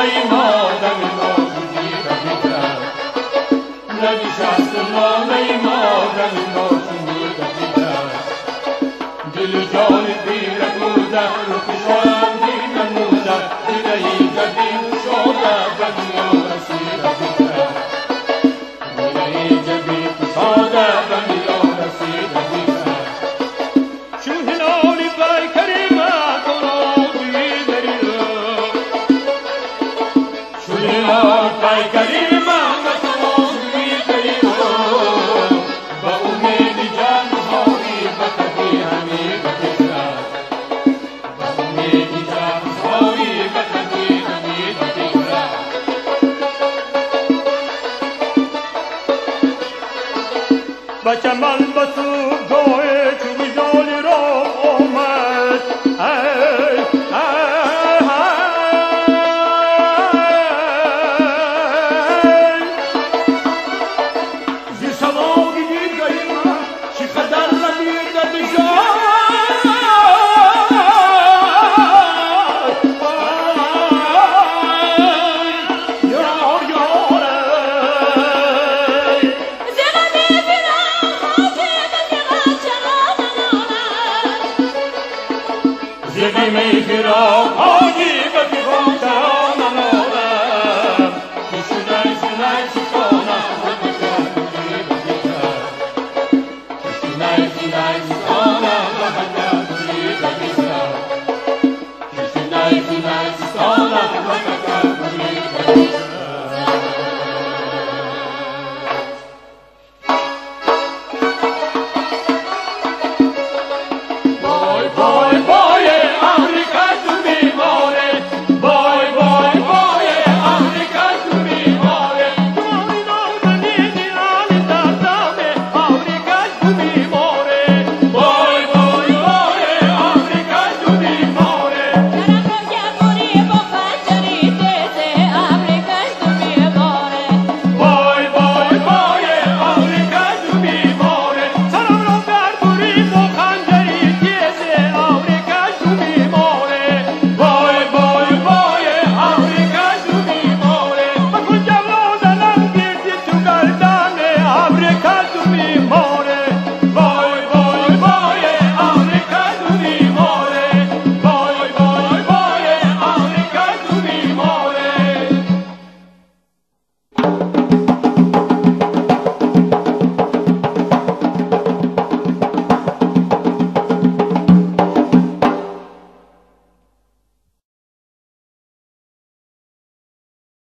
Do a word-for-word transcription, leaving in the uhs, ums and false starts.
ای مادر ناشدی بدیدم ننشست من ای مادر ناشدی بدیدم دل جان بیرک مردم رو کشم دیدم مردم دیدهی جدید شده دنیا رسید دیدم دیدهی جدید شده دنیا رسید دیدم شوه نالی بای کریمه کنادی دریدم شوه نالی بای کریمه کنادی دریدم با امید جان هایی بکدی همید دیدم با امید جان هایی بکدی همید دیدم بچمن بسود گوه چوبی جالی را آمد ای ای ای زی سواقی دید گئی من چی قدر ندید بشار یار یار زیبی میگیرم آجی به پیغام شرانم آرم کشونای شونای شکانم بکن بودی بدیدم کشونای شونای شکانم بکن بودی بدیدم کشونای شونای شکانم بکن